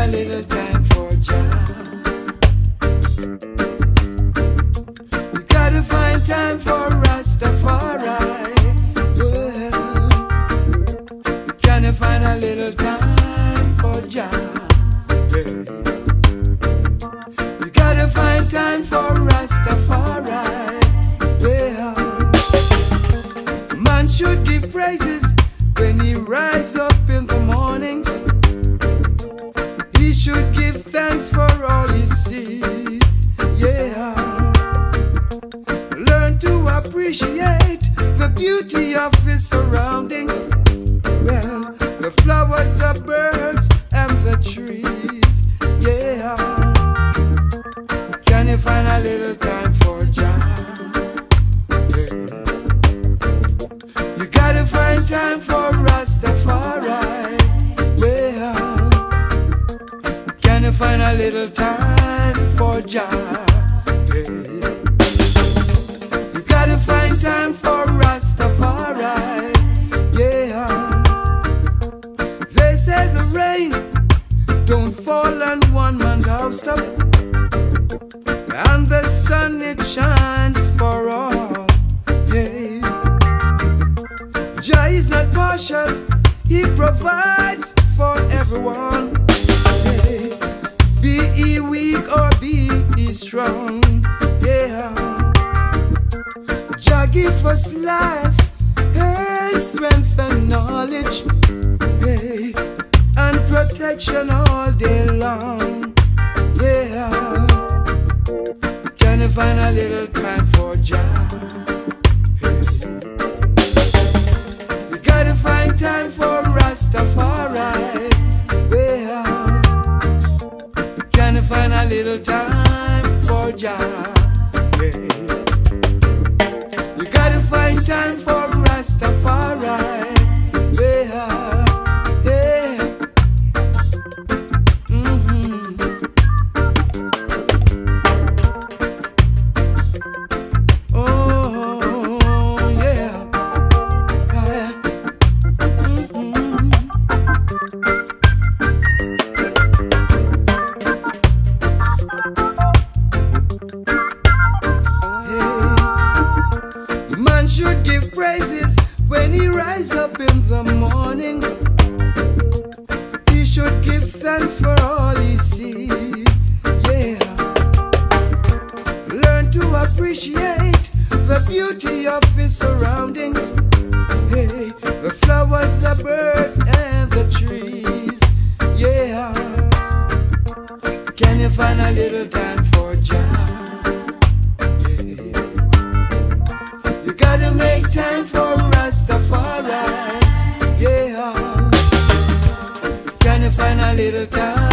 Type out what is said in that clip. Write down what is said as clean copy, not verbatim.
a little time for Jah. You gotta find time for Rastafari. Well, can you find a little time for Jah? You gotta find time for Rastafari. Well, man should give praises when he rise up in the mornings. He should give thanks for all he sees. Yeah, learn to appreciate the beauty of his surroundings. Well, the flowers, the birds, and the trees. Yeah, can you find a little time for Jah? You gotta find time for Rastafari. Well, can you find a little time for Jah? You gotta find time for Rastafari. Yeah, they say the rain don't fall on one man's house, and the sun it shines for all. Hey, Jah is not partial, he provides for everyone. Hey, be he weak or be he strong. Yeah, Jah give us life, hey, strength and knowledge, hey, and protection all day long. Yeah, can you find a little time for Jah? You gotta find time for Rastafari. Well, can you find a little time for Jah? You gotta find time for Rastafari. Well, yeah. Oh, yeah. Man should give praises when he rise up in the morning. He should give thanks for all he sees. Yeah, learn to appreciate the beauty of his surroundings. Hey, the flowers, the birds, and the trees. Yeah, can you find a little time for Jah? You gotta make time for Rastafari. Yeah, can you find a little time